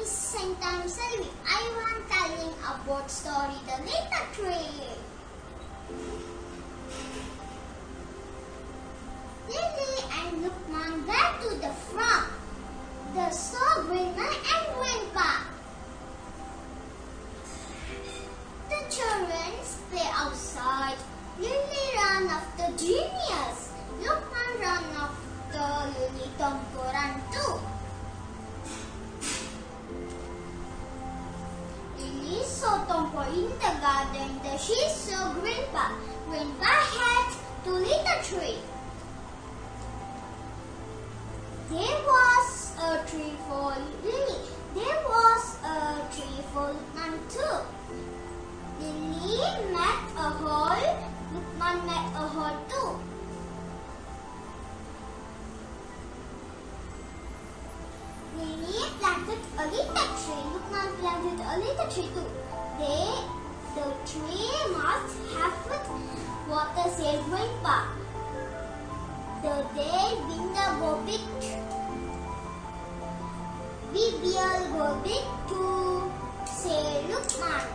Saint Selvi. I want telling about story The Little Tree. Lily and Lukman went to the farm. They saw Grandma and Grandpa. The children play outside. Lily ran after Genius. Lukman ran after Lily. Tomko ran too. Lily saw Tomko in the garden. Then she saw Grandpa. Grandpa had two little trees. There was a tree for Lily. There was a tree for Lukman too. Lily met a hole. Lukman met a hole too. Lily planted a little tree. Lukman planted a little tree too. The tree must have put water, said Grandpa. The day winter go big, we will go big too, said Lukman.